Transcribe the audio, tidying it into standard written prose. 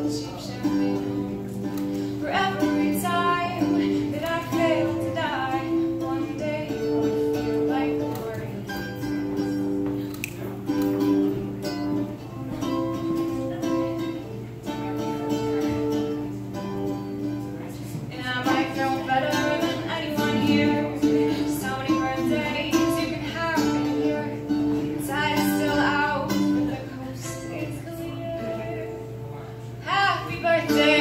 cheap champagne. For every time that I fail to die, one day I'll feel like the world. And I might feel better than anyone here. So many birthdays you can have in a year. Tide is still out, but the coast is clear. Happy birthday.